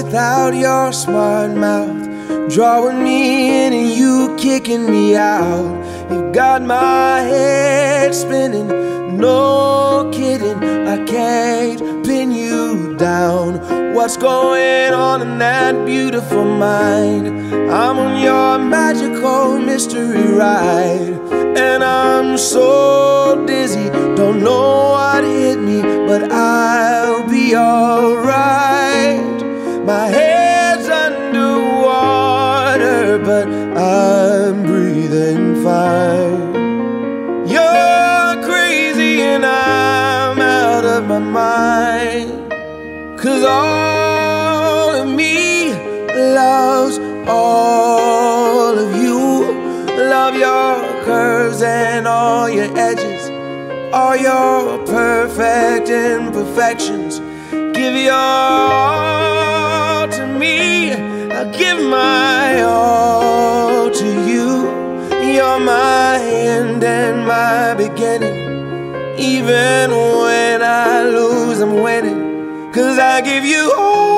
without your smart mouth, drawing me in and you kicking me out. You've got my head spinning, no kidding, I can't pin you down. What's going on in that beautiful mind? I'm on your magical mystery ride, and I'm so dizzy, don't know what hit me, but I'll be alright. My head's underwater, but I'm breathing fine. You're crazy and I'm out of my mind, 'cause all of me loves all of you. Love your curves and all your edges, all your perfect imperfections. Give your all to me, I'll give my all to you. You're my end and my beginning. Even when I lose, I'm winning, 'cause I give you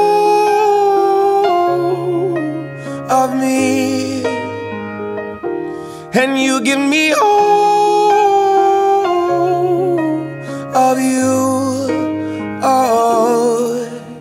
all of me, and you give me all of you. Oh,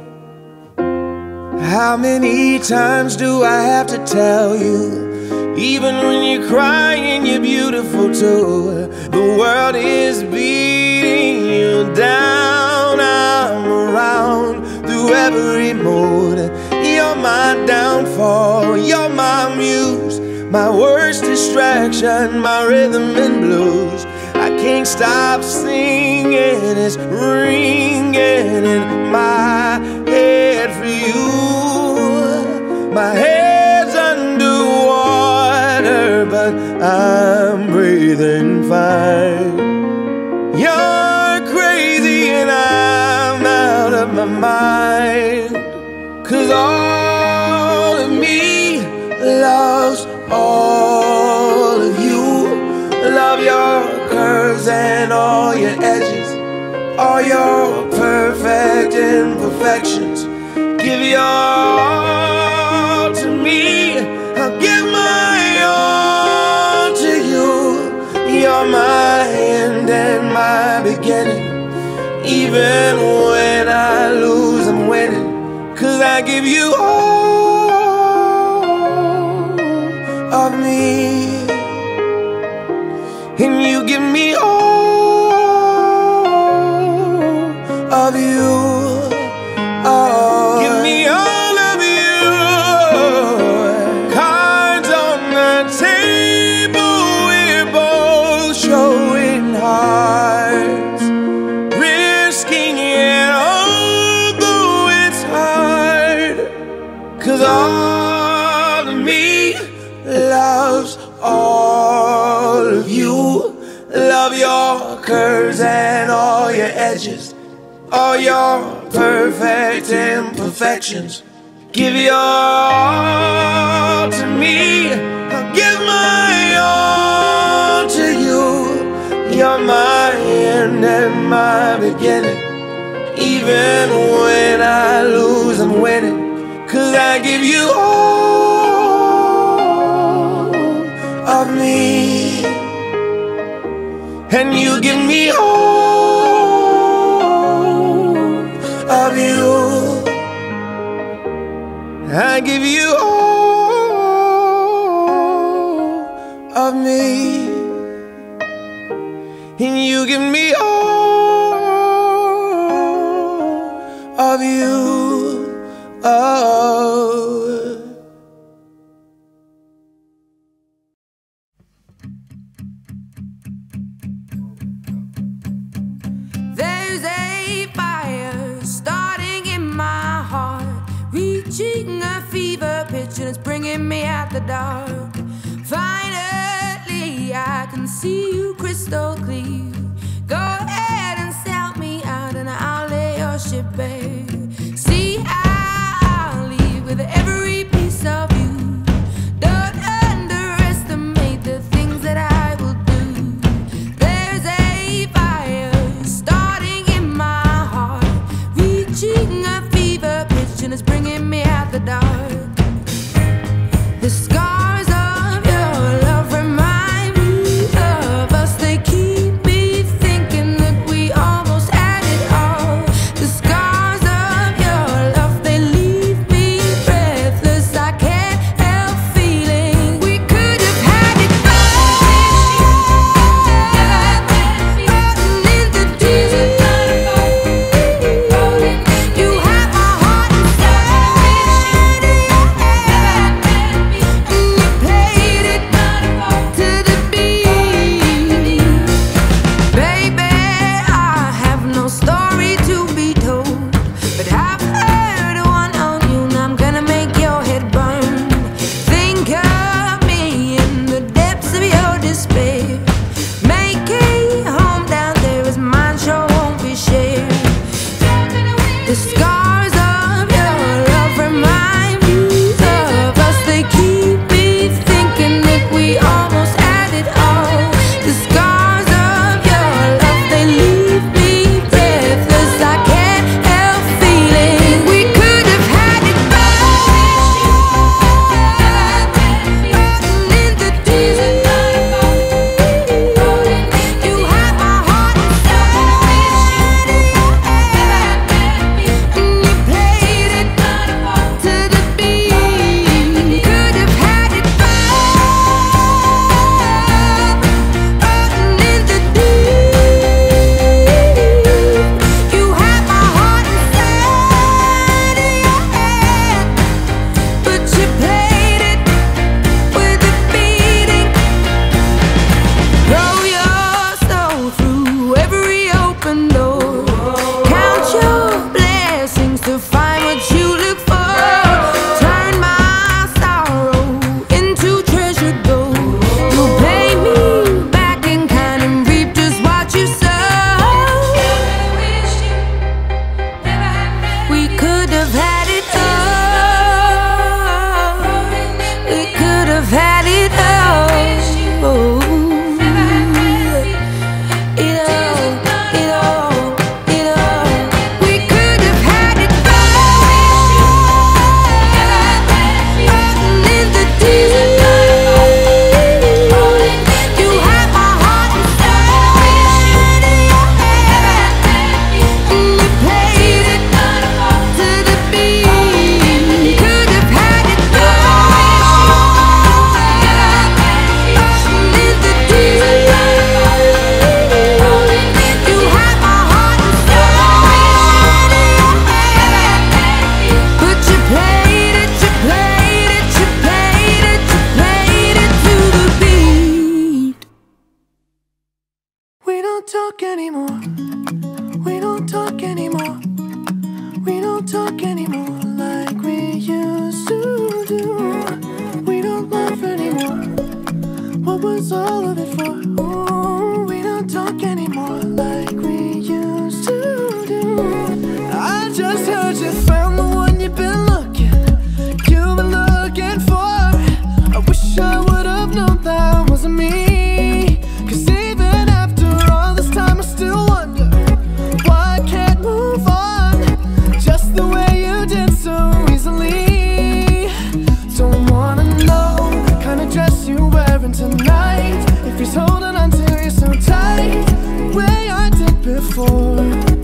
how many times do I have to tell you? Even when you're crying, you're beautiful too. The world is beating you down. I'm around through every mood. You're my downfall, you're my muse, my worst distraction, my rhythm and blues. I can't stop singing, it's ringing in my head for you. My head's underwater, but I'm breathing fine. You're crazy and I'm out of my mind, 'cause all of me loves all of you. Love your curves and all your edges, all your perfect imperfections. Give your all to me, I'll give my all to you. You're my end and my beginning. Even when I lose, I'm winning, 'cause I give you all of me, and you give me all of you. Oh, give me all of you. Cards on the table, we're both showing hearts, risking it although it's hard, 'cause all of me loves all of you. Love your curves and all your edges, all your perfect imperfections. Give your all to me, I'll give my all to you. You're my end and my beginning. Even when I lose, I'm winning, 'cause I give you all of me, and you give me all of you. I give you all of me, and you give me all of you. Oh. There's a fire starting in my heart, reaching a fever pitch, and it's bringing me out the dark. Finally, I can see you crystal clear. Go ahead and sell me out, and I'll lay your ship bare. See, I'll leave with every piece of you. Don't underestimate the things that I will do. There's a fire starting in my heart, reaching a fever pitch, and it's bringing me out anymore. We don't talk anymore. We don't talk anymore like we used to do. We don't laugh anymore. What was all of it for? Ooh, we don't talk anymore like we used to do. I just heard you found the one you've been looking for. I wish I would have known that wasn't me. Cause even after all this time I still wonder why I can't move on just the way you did so easily. Don't wanna know the kind of dress you're wearing tonight, if he's holding on to you so tight the way I did before.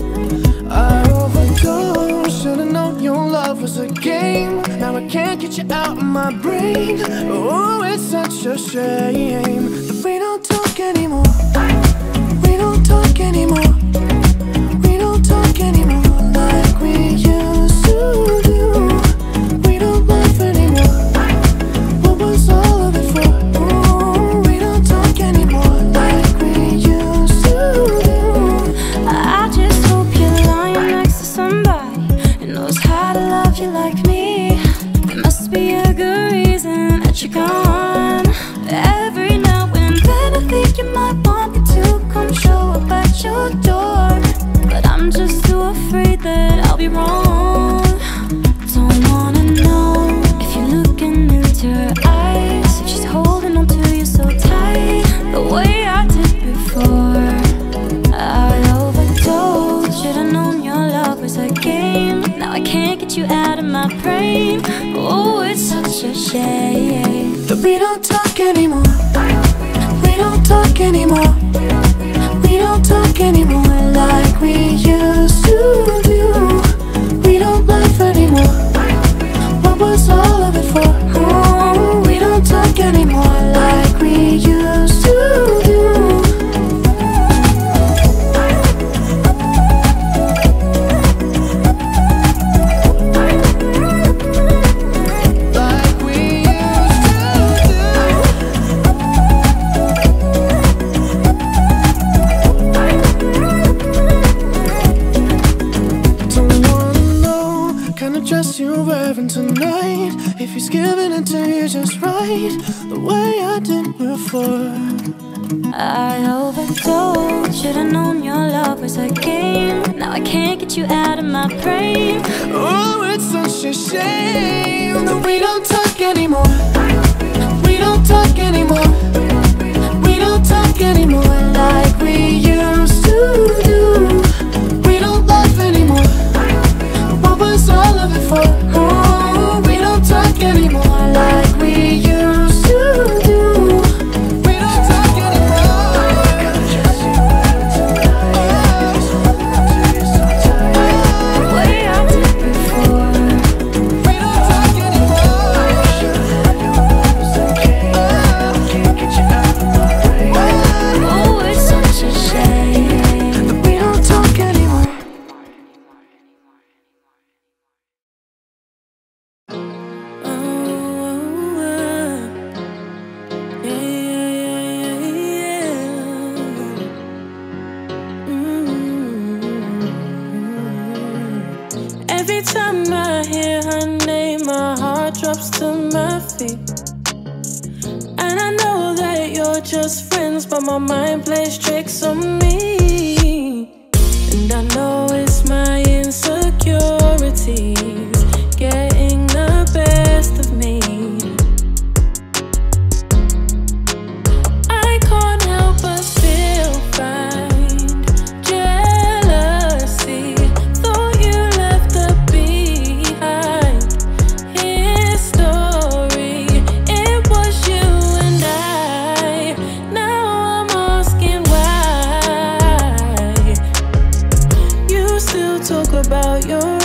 I overdosed, should've known your love was a game. Now I can't get you out of my brain. Oh, it's such a shame that we don't talk anymore. We don't talk anymore. We don't talk anymore like we used to do. We don't laugh anymore. What was all of it for? Ooh, we don't talk anymore like we used to do. I just hope you're lying next to somebody who knows how to love you like me. There must be a good reason that you're gone. Every now and then I think you might want me to come show up at your door, but I'm just too afraid that I'll be wrong. Don't wanna know if you're looking into her eyes, if she's holding on to you so tight the way I did before. I overdosed, should've known your love was a game. Now I can't get you out of my brain. Oh, it's such a shame that we don't talk anymore. We don't talk anymore. We don't talk anymore like we used to do. We don't laugh anymore. What was all of it for? Oh, we don't talk anymore like we used to do. You're wearing tonight, if he's giving it to you just right the way I did before. I overdosed, should've known your love was a game. Now I can't get you out of my brain. Oh, it's such a shame that we don't talk anymore. We don't talk anymore. We don't talk anymore like we used to do. We don't laugh anymore. What was all of it for? Oh, we don't talk anymore like we used to do. We don't talk anymore. The way I did before. We don't talk anymore. Can't get you out of my brain. Oh, it's such a shame that we don't talk anymore. Every time I hear her name, my heart drops to my feet. And I know that you're just friends, but my mind plays tricks on me. And I know it's my insecurities getting the best of me. I can't help but still find jealousy. Thought you left her behind. History, it was you and I. Now I'm asking why. You still talk about your